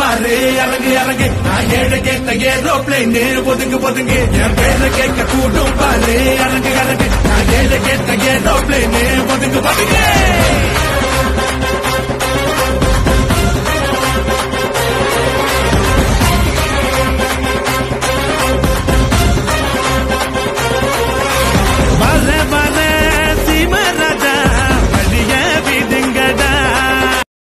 பாரு இறங்கு இறங்கு நான் ஏழை கேட்ட ஏரோப்ளைன் ஒதுங்கு ஒதுங்கு என் பேரை கேட்க கூடும் பாரு இறங்கு இறங்கு நான் ஏழை கேட்ட ஏரோப்ளைன் ஒதுங்கு ஒதுங்கு